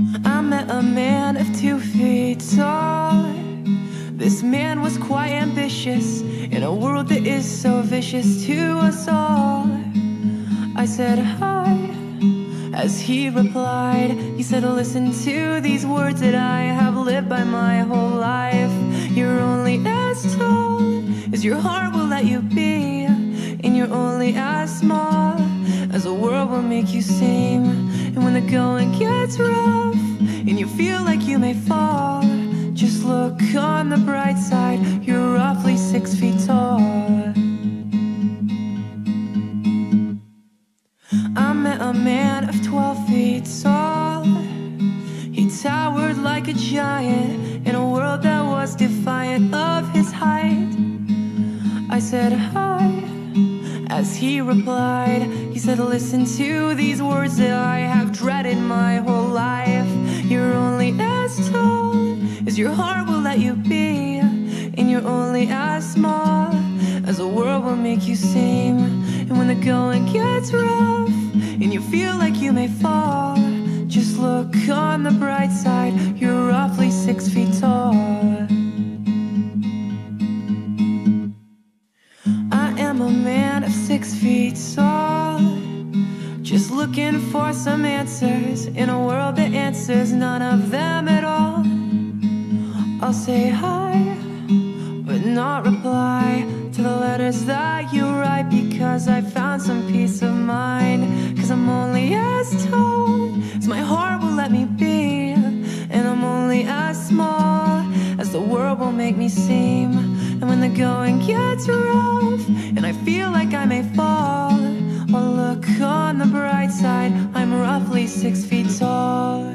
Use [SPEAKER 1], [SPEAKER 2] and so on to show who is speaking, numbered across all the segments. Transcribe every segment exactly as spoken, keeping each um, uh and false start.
[SPEAKER 1] I met a man of two feet tall. This man was quite ambitious in a world that is so vicious to us all. I said hi, as he replied. He said, listen to these words that I have lived by my whole life. You're only as tall as your heart will let you be, and you're only as small as the world will make you seem. And when the going gets rough and you feel like you may fall, just look on the bright side, you're roughly six feet tall. I met a man of twelve feet tall. He towered like a giant in a world that was defiant of his height. I said hi, as he replied. He said, listen to these words that I have dreaded my whole life. You're only as tall as your heart will let you be, and you're only as small as the world will make you seem. And when the going gets rough and you feel like you may fall, just look on the bright side, you're roughly six feet tall. I am a man of six feet tall, just looking for some answers in a world that answers none of them at all. I'll say hi, but not reply to the letters that you write, because I found some peace of mind. Cause I'm only as tall as my heart will let me be, and I'm only as small as the world will make me seem. And when the going gets rough and I feel like I may fall, I'll look on the bright side, I'm roughly six feet tall.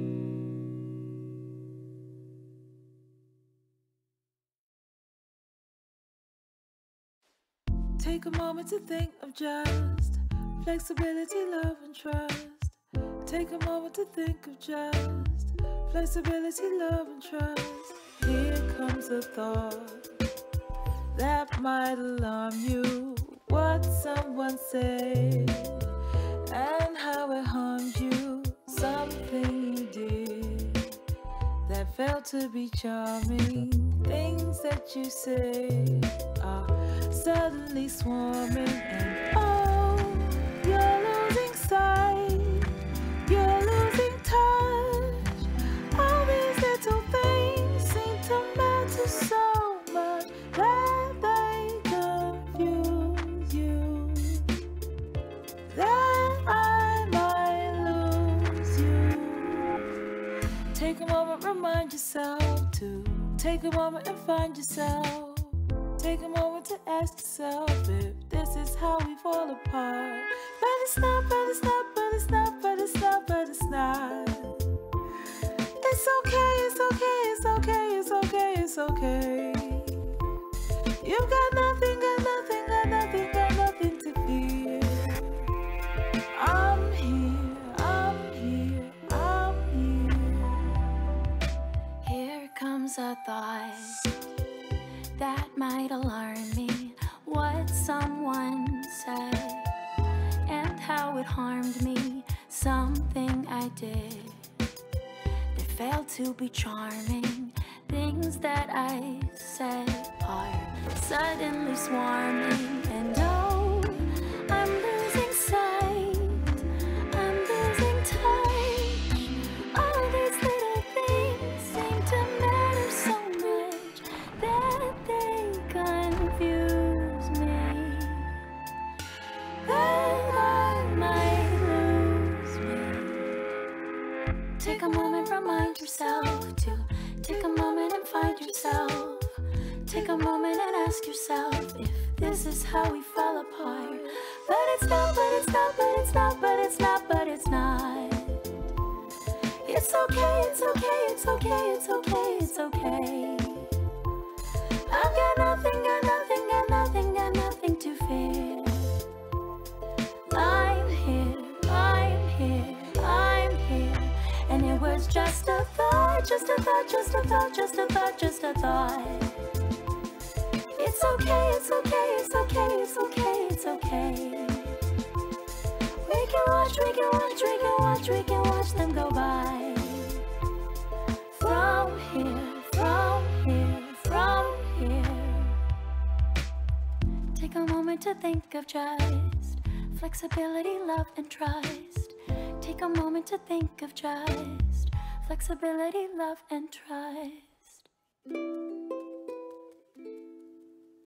[SPEAKER 2] Take a moment to think of just flexibility, love, and trust. Take a moment to think of just flexibility, love, and trust. Here comes a thought that might alarm you. What someone said and how it harmed you. Something you did that felt to be charming. Things that you say are suddenly swarming, and oh, you're losing sight, you're losing touch. All these little things seem to matter so much that they confuse you, that I might lose you. Take a moment, remind yourself to take a moment and find yourself. Take a moment to ask yourself if this is how we fall apart. But it's not, but it's not, but it's not, but it's not, but it's not. It's okay, it's okay, it's okay, it's okay, it's okay. You've got nothing, got nothing, got nothing, got nothing to fear. I'm here, I'm here, I'm here.
[SPEAKER 3] Here comes a thought that might alarm me. What someone said and how it harmed me. Something I did that failed to be charming. Things that I said are suddenly swarming, and oh, I'm losing sight, I'm losing touch. All these little things seem to matter so much that they confuse me, that I might lose me. Take a moment, remind yourself to take a moment and find yourself. Take a moment and ask yourself if this is how we fell apart. But it's not, but it's not, but it's not, but it's not, but it's not. It's okay, it's okay, it's okay, it's okay, it's okay. I've got nothing, got nothing, got nothing, got nothing to fear. I'm here, I'm here, I'm here. And it was just a thought, just a thought, just a thought, just a thought, just a thought. It's okay, it's okay, it's okay, it's okay, it's okay. We can watch, we can watch, we can watch, we can watch them go by. here, from here, from here. Take a moment to think of just flexibility, love, and trust. Take a moment to think of just flexibility, love, and trust.